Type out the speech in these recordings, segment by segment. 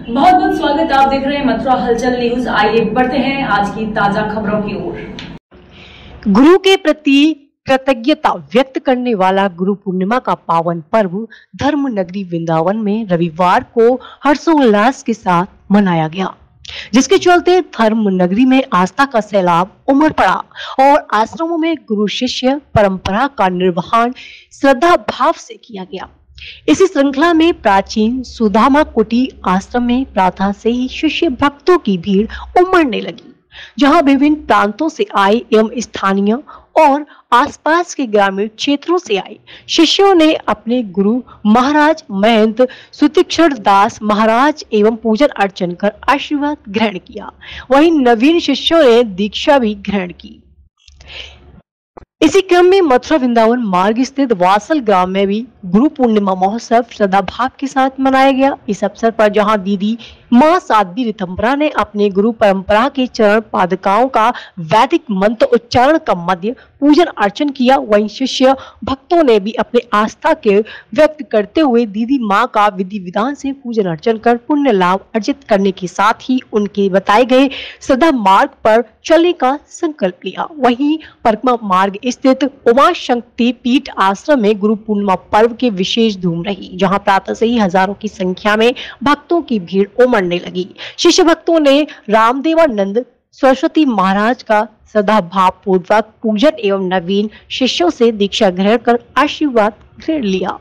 बहुत बहुत स्वागत। आप देख रहे हैं मथुरा हलचल न्यूज। आइए बढ़ते हैं आज की ताजा खबरों की ओर। गुरु के प्रति कृतज्ञता व्यक्त करने वाला गुरु पूर्णिमा का पावन पर्व धर्म नगरी वृंदावन में रविवार को हर्षोल्लास के साथ मनाया गया, जिसके चलते धर्म नगरी में आस्था का सैलाब उमड़ पड़ा और आश्रमों में गुरु शिष्य परंपरा का निर्वहन श्रद्धा भाव से किया गया। इसी श्रृंखला में प्राचीन सुदामा कुटी आश्रम में प्रातः से ही शिष्य भक्तों की भीड़ उमड़ने लगी, जहां विभिन्न प्रांतों से आए एवं स्थानीय और आसपास के ग्रामीण क्षेत्रों से आए शिष्यों ने अपने गुरु महाराज महंत सुतीक्षण दास महाराज एवं पूजन अर्चन कर आशीर्वाद ग्रहण किया। वहीं नवीन शिष्यों ने दीक्षा भी ग्रहण की। इसी क्रम में मथुरा वृंदावन मार्ग स्थित वासल ग्राम में भी गुरु पूर्णिमा महोत्सव श्रद्धा भाव के साथ मनाया गया। इस अवसर पर जहां दीदी मां साध्वी ऋतंबरा ने अपने गुरु परंपरा के चरण पादुकाओं का वैदिक मंत्र उच्चारण का मध्य पूजन अर्चन किया, वहीं शिष्य भक्तों ने भी अपने आस्था के व्यक्त करते हुए दीदी मां का विधि विधान से पूजन अर्चन कर पुण्य लाभ अर्जित करने के साथ ही उनके बताए गए श्रद्धा मार्ग पर चलने का संकल्प लिया। वहीं परिक्रमा मार्ग स्थित उमा शक्ति पीठ आश्रम में गुरु पूर्णिमा पर्व के विशेष धूम रही, जहां प्रातः से ही हजारों की संख्या में भक्तों की भीड़ उमड़ने लगी। शिष्य भक्तों ने रामदेवानंद सरस्वती महाराज का श्रद्धा भाव पूर्वक पूजन एवं नवीन शिष्यों से दीक्षा ग्रहण कर आशीर्वाद ग्रहण लिया।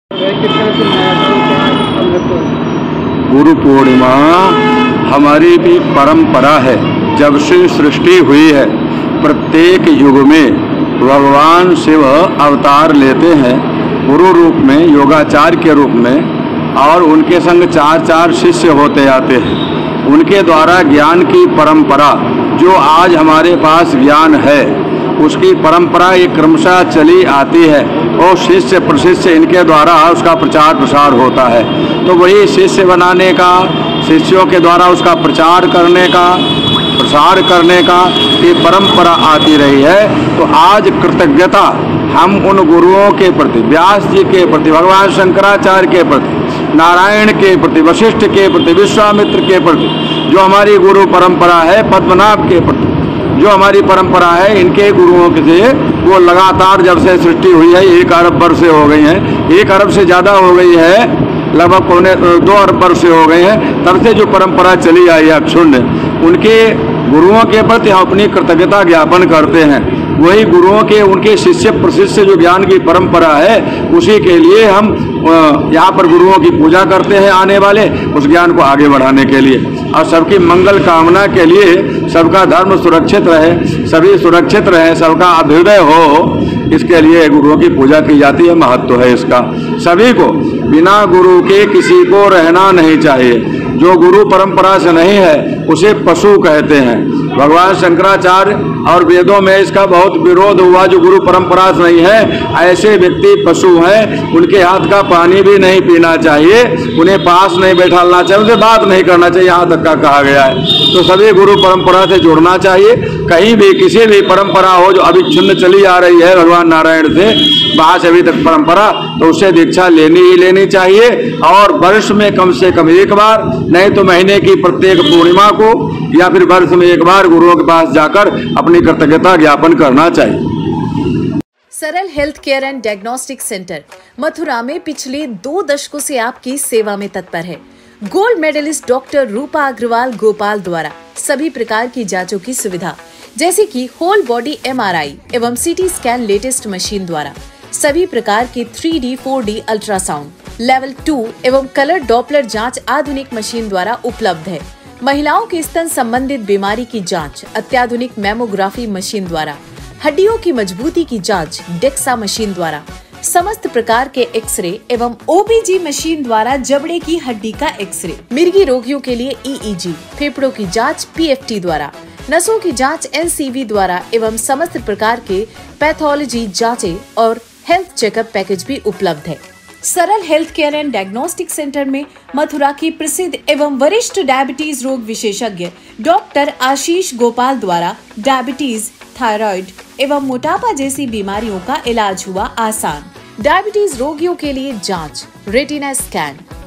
गुरु पूर्णिमा हमारी भी परंपरा है। जब से सृष्टि हुई है, प्रत्येक युग में भगवान शिव अवतार लेते हैं गुरु रूप में, योगाचार्य के रूप में, और उनके संग चार चार शिष्य होते आते हैं। उनके द्वारा ज्ञान की परंपरा जो आज हमारे पास ज्ञान है, उसकी परंपरा एक क्रमशः चली आती है और शिष्य प्रशिष्य इनके द्वारा उसका प्रचार प्रसार होता है। तो वही शिष्य बनाने का, शिष्यों के द्वारा उसका प्रचार करने का, प्रसार करने का ये परंपरा आती रही है। तो आज कृतज्ञता हम उन गुरुओं के प्रति, व्यास जी के प्रति, भगवान शंकराचार्य के प्रति, नारायण के प्रति, वशिष्ठ के प्रति, विश्वामित्र के प्रति, जो हमारी गुरु परंपरा है, पद्मनाभ के प्रति जो हमारी परंपरा है, इनके गुरुओं के से वो लगातार जब से सृष्टि हुई है 1 अरब वर्ष हो गई हैं, 1 अरब से ज़्यादा हो गई है, लगभग 2 अरब वर्ष हो गए हैं, तब से जो परंपरा चली आई है अक्षुण्ण, उनके गुरुओं के प्रति हम अपनी कृतज्ञता ज्ञापन करते हैं। वही गुरुओं के, उनके शिष्य प्रशिष्य जो ज्ञान की परंपरा है, उसी के लिए हम यहाँ पर गुरुओं की पूजा करते हैं, आने वाले उस ज्ञान को आगे बढ़ाने के लिए और सबकी मंगल कामना के लिए, सबका धर्म सुरक्षित रहे, सभी सुरक्षित रहे, सबका अभ्युदय हो, इसके लिए गुरुओं की पूजा की जाती है। महत्व है इसका। सभी को, बिना गुरु के किसी को रहना नहीं चाहिए। जो गुरु परंपरा से नहीं है उसे पशु कहते हैं। भगवान शंकराचार्य और वेदों में इसका बहुत विरोध हुआ। जो गुरु परंपरा से नहीं है, ऐसे व्यक्ति पशु हैं, उनके हाथ का पानी भी नहीं पीना चाहिए, उन्हें पास नहीं बैठाना चाहिए, उनसे बात नहीं करना चाहिए, यहाँ तक का कहा गया है। तो सभी गुरु परंपरा से जुड़ना चाहिए। कहीं भी किसी भी परंपरा हो जो अविच्छिन्न चली आ रही है भगवान नारायण से, वहाँ से अभी तक परंपरा, तो उससे दीक्षा लेनी ही लेनी चाहिए। और वर्ष में कम से कम 1 बार, नहीं तो महीने की प्रत्येक पूर्णिमा को, या फिर वर्ष में 1 बार गुरुओं के पास जाकर अपनी कृतज्ञता ज्ञापन करना चाहिए। Saral health care and diagnostic centre Mathura में पिछले 2 दशकों से आपकी सेवा में तत्पर है। Gold medalist doctor Rupa Agrawal Gopal द्वारा सभी प्रकार की जांचों की सुविधा, जैसे कि होल बॉडी MRI एवं CT स्कैन लेटेस्ट मशीन द्वारा, सभी प्रकार के 3D 4D अल्ट्रासाउंड, लेवल 2 एवं कलर डॉपलर जांच आधुनिक मशीन द्वारा उपलब्ध है। महिलाओं के स्तन संबंधित बीमारी की जांच अत्याधुनिक मेमोग्राफी मशीन द्वारा, हड्डियों की मजबूती की जांच डेक्सा मशीन द्वारा, समस्त प्रकार के एक्सरे एवं OBG मशीन द्वारा जबड़े की हड्डी का एक्सरे, मिर्गी रोगियों के लिए EEG, फेफड़ों की जांच PFT द्वारा, नसों की जांच NCV द्वारा एवं समस्त प्रकार के पैथोलॉजी जांचें और हेल्थ चेकअप पैकेज भी उपलब्ध है। Saral health care and diagnostic centre में मथुरा की प्रसिद्ध एवं वरिष्ठ डायबिटीज रोग विशेषज्ञ डॉक्टर आशीष गोपाल द्वारा डायबिटीज, थायराइड एवं मोटापा जैसी बीमारियों का इलाज हुआ आसान। डायबिटीज रोगियों के लिए जांच, रेटिना स्कैन,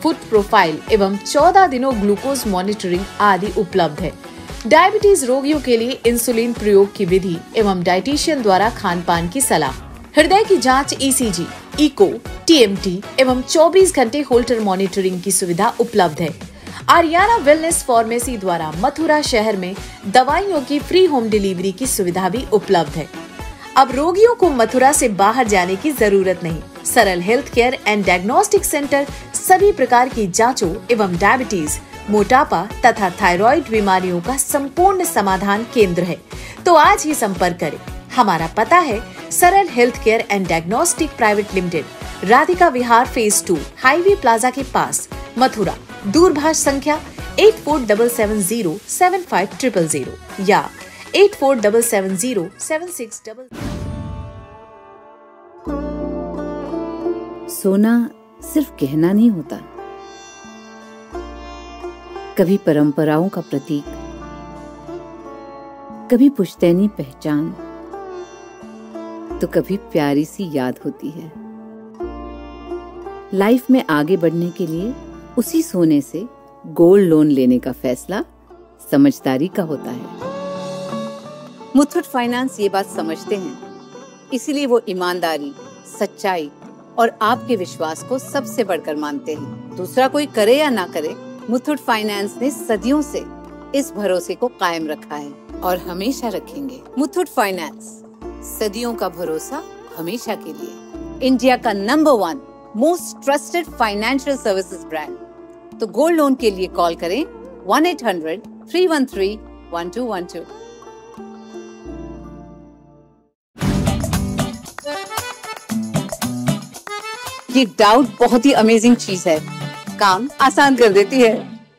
फूड प्रोफाइल एवं 14 दिनों ग्लूकोज मॉनिटरिंग आदि उपलब्ध है। डायबिटीज रोगियों के लिए इंसुलिन प्रयोग की विधि एवं डाइटिशियन द्वारा खान पान की सलाह, हृदय की जांच, ECG, इको, TMT एवं 24 घंटे होल्टर मॉनिटरिंग की सुविधा उपलब्ध है। आर्याना वेलनेस फार्मेसी द्वारा मथुरा शहर में दवाइयों की फ्री होम डिलीवरी की सुविधा भी उपलब्ध है। अब रोगियों को मथुरा से बाहर जाने की जरूरत नहीं। Saral health care and diagnostic centre सभी प्रकार की जांचों एवं डायबिटीज, मोटापा तथा थायराइड बीमारियों का संपूर्ण समाधान केंद्र है। तो आज ही संपर्क करें। हमारा पता है Saral health care and diagnostic private limited, Radhika Vihar phase 2, highway plaza के पास, मथुरा। दूरभाष संख्या 8477075000 या 8477076000। सोना सिर्फ गहना नहीं होता, कभी परंपराओं का प्रतीक, कभी पुश्तैनी पहचान, तो कभी प्यारी सी याद होती है। लाइफ में आगे बढ़ने के लिए उसी सोने से गोल्ड लोन लेने का फैसला समझदारी का होता है। मुथूट फाइनेंस ये बात समझते हैं, इसीलिए वो ईमानदारी, सच्चाई और आपके विश्वास को सबसे बढ़कर मानते हैं। दूसरा कोई करे या ना करे, मुथूट फाइनेंस ने सदियों से इस भरोसे को कायम रखा है और हमेशा रखेंगे। मुथूट फाइनेंस, सदियों का भरोसा हमेशा के लिए। इंडिया का number 1 most trusted financial services brand. तो गोल्ड लोन के लिए कॉल करें 1-800-313-1212। ये डाउट बहुत ही अमेजिंग चीज है, काम आसान कर देती है।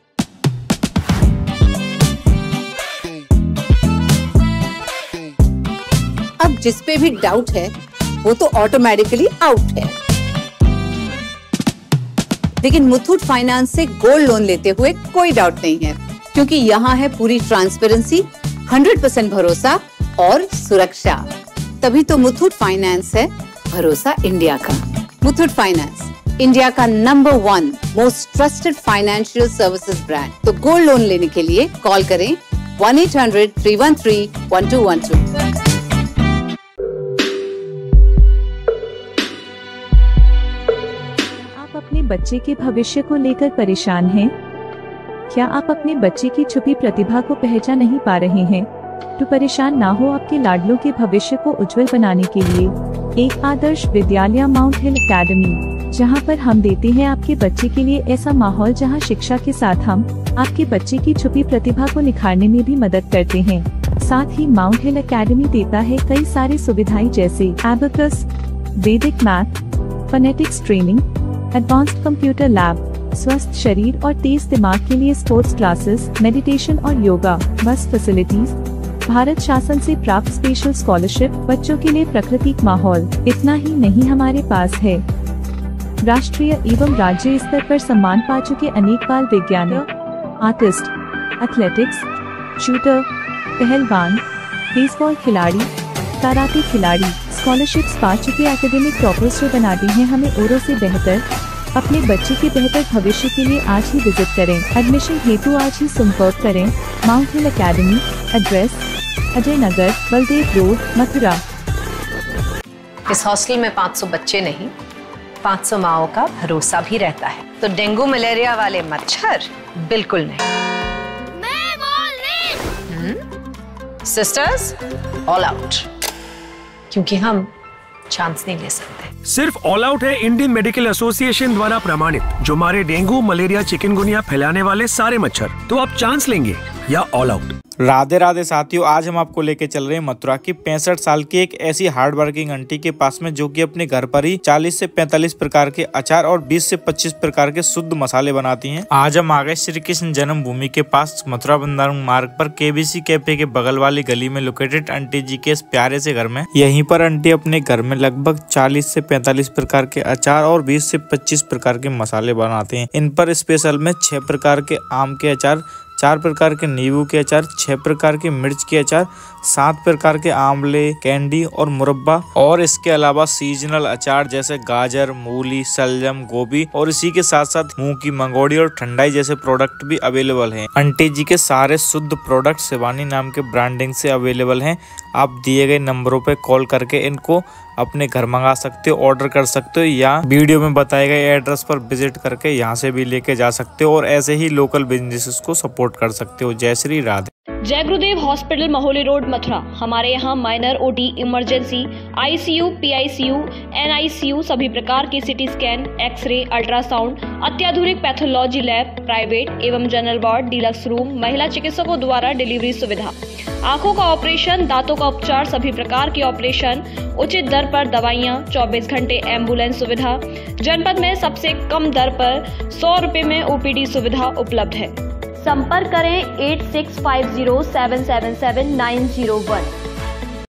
अब जिस पे भी डाउट है वो तो ऑटोमेटिकली आउट है। लेकिन मुथूट फाइनेंस से गोल्ड लोन लेते हुए कोई डाउट नहीं है, क्योंकि यहाँ है पूरी ट्रांसपेरेंसी, 100% भरोसा और सुरक्षा। तभी तो मुथूट फाइनेंस है भरोसा इंडिया का। मुथूट फाइनेंस, इंडिया का number 1 most trusted financial services brand. तो गोल्ड लोन लेने के लिए कॉल करें 1-800-313-1212। अपने बच्चे के भविष्य को लेकर परेशान हैं? क्या आप अपने बच्चे की छुपी प्रतिभा को पहचान नहीं पा रहे हैं? तो परेशान ना हो, आपके लाडलों के भविष्य को उज्जवल बनाने के लिए एक Adarsh Vidyalaya mount hill academy, जहां पर हम देते हैं आपके बच्चे के लिए ऐसा माहौल जहां शिक्षा के साथ हम आपके बच्चे की छुपी प्रतिभा को निखारने में भी मदद करते हैं। साथ ही माउंट हिल एकेडमी देता है कई सारी सुविधाएं जैसे abacus, Vedic math, phonetics training, advanced computer lab, स्वस्थ शरीर और तेज दिमाग के लिए स्पोर्ट्स क्लासेस, मेडिटेशन और योगा, बस फैसिलिटीज, भारत शासन से प्राप्त स्पेशल स्कॉलरशिप, बच्चों के लिए प्राकृतिक माहौल। इतना ही नहीं, हमारे पास है राष्ट्रीय एवं राज्य स्तर पर सम्मान पा चुके अनेक बाल वैज्ञानिक, आर्टिस्ट, एथलेटिक्स, शूटर, पहलवान, बेसबॉल खिलाड़ी, कराटे खिलाड़ी, स्कॉलरशिप्स पा चुके एकेडमिक टॉपर्स जो बनाते हैं हमें औरों से बेहतर। अपने बच्चे के बेहतर भविष्य के लिए आज ही विजिट करें। एडमिशन हेतु आज ही संपर्क करें। Mount hill academy, address Ajay Nagar, Baldev road, Mathura. इस हॉस्टल में 500 बच्चे नहीं, 500 माओं का भरोसा भी रहता है। तो डेंगू मलेरिया वाले मच्छर बिल्कुल नहीं। मैं बोल रही। सिस्टर्स, ऑल आउट, क्योंकि हम चांस नहीं ले सकते। सिर्फ ऑल आउट है इंडियन मेडिकल एसोसिएशन द्वारा प्रमाणित, जो मारे डेंगू, मलेरिया, चिकनगुनिया फैलाने वाले सारे मच्छर। तो आप चांस लेंगे या ऑल आउट। राधे राधे साथियों, आज हम आपको लेके चल रहे हैं मथुरा की 65 साल की एक ऐसी हार्ड वर्किंग आंटी के पास में, जो कि अपने घर पर ही 40 से 45 प्रकार के अचार और 20 से 25 प्रकार के शुद्ध मसाले बनाती हैं। आज हम आ गए श्री कृष्ण जन्मभूमि के पास मथुरा वृंदावन मार्ग पर KBC कैफे के बगल वाली गली में लोकेटेड आंटी जी के इस प्यारे से घर में। यहीं पर आंटी अपने घर में लगभग 40 से 45 प्रकार के अचार और 20 से 25 प्रकार के मसाले बनाते हैं। इन पर स्पेशल में 6 प्रकार के आम के अचार, 4 प्रकार के नींबू के अचार, 6 प्रकार के मिर्च के अचार, 7 प्रकार के आंवले, कैंडी और मुरब्बा, और इसके अलावा सीजनल अचार जैसे गाजर, मूली, शलजम, गोभी और इसी के साथ साथ मूंग की मंगोड़ी और ठंडाई जैसे प्रोडक्ट भी अवेलेबल हैं। आंटी जी के सारे शुद्ध प्रोडक्ट शिवानी नाम के ब्रांडिंग से अवेलेबल हैं। आप दिए गए नंबरों पे कॉल करके इनको अपने घर मंगा सकते हो, ऑर्डर कर सकते हो, या वीडियो में बताए गए एड्रेस पर विजिट करके यहाँ से भी लेके जा सकते हो और ऐसे ही लोकल बिजनेसेस को सपोर्ट कर सकते हो। जय श्री राधे। जय गुरुदेव हॉस्पिटल, महोली रोड, मथुरा। हमारे यहाँ minor, OT, emergency, ICU, PICU, NICU, सभी प्रकार की सिटी स्कैन, एक्सरे, अल्ट्रासाउंड, अत्याधुनिक पैथोलॉजी लैब, प्राइवेट एवं जनरल वार्ड, डिलक्स रूम, महिला चिकित्सकों द्वारा डिलीवरी सुविधा, आंखों का ऑपरेशन, दांतों का उपचार, सभी प्रकार के ऑपरेशन, उचित दर पर दवाइयाँ, 24 घंटे एम्बुलेंस सुविधा। जनपद में सबसे कम दर पर 100 रुपए में ओपीडी सुविधा उपलब्ध है। संपर्क करें 8650777901।